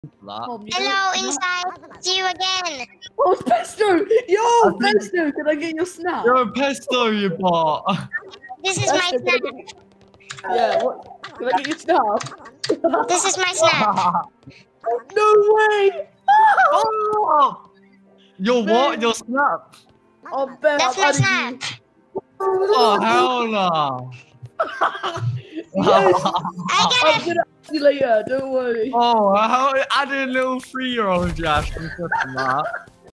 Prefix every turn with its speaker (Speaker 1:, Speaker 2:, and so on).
Speaker 1: Hello, inside. See you again.
Speaker 2: Oh, it's Pesto! Yo, Pesto, can I get your snap?
Speaker 3: You're a pesto, you bot.
Speaker 1: This is my snap.
Speaker 2: Yeah, what? Can I get your snap?
Speaker 1: This is my snap.
Speaker 2: No way!
Speaker 3: Oh! Your what? Your snap?
Speaker 2: Oh, Ben,
Speaker 1: That's my snap.
Speaker 3: Oh, hell no.
Speaker 2: Yes.
Speaker 1: I get
Speaker 2: I'm
Speaker 1: it.
Speaker 2: gonna ask you later, don't worry.
Speaker 3: Oh, how added a little 3-year-old Yash and stuff like that.